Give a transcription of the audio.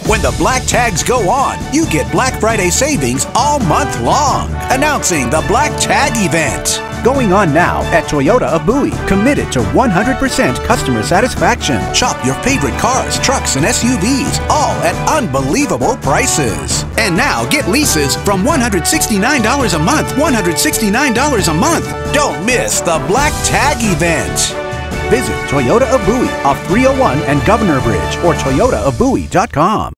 When the black tags go on, you get Black Friday savings all month long. Announcing the Black Tag event. Going on now at Toyota of Bowie. Committed to 100% customer satisfaction. Shop your favorite cars, trucks, and SUVs, all at unbelievable prices. And now get leases from $169 a month. $169 a month. Don't miss the Black Tag event. Visit Toyota of Bowie off 301 and Governor Bridge or toyotaofbowie.com.